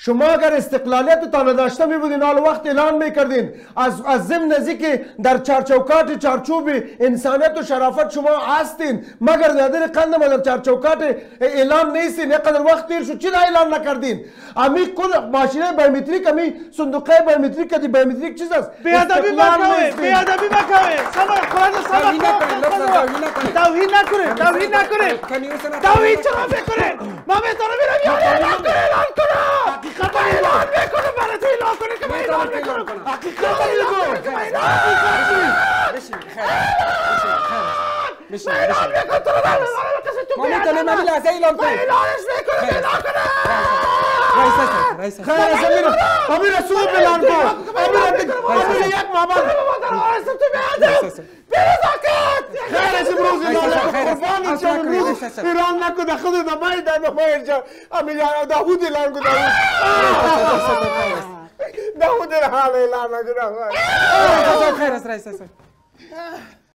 شما اگر استقلالیت تان داشته می بودین حال وقت اعلان میکردین از ضمن ازی که در چارچوکات چارچوب انسانیت و شرافت شما هستین مگر در قندم در چارچوکات اعلان نیستین. یقدر وقت دیر شد چرا اعلان نکردین؟ امی کل ماشینه بایومتریک امی صندوقه بایومتریک دی بایومتریک چیز است. بیادبی مکوه توهین نکنه توهین چرا میکنه؟ ما بهتره میرم یا اعلان کنم حقیقت اعلان میکنم برای تو اعلان کنه که من اعلان میکنم حقیقت اعلان کنه که من اعلان میکنم تو رو ما میتونیم من لحظه اعلان کنم اعلانش میکنم اعلان کنم رئیسه امیر رسول اعلان کن امیر یک مابد تو بیادم بیرزاکت خیرش امروز قربان شما امروز ایران نکن خود دمای دمای جان امیر داوود اعلان کن داوود اعلان کن خیر است رئیسه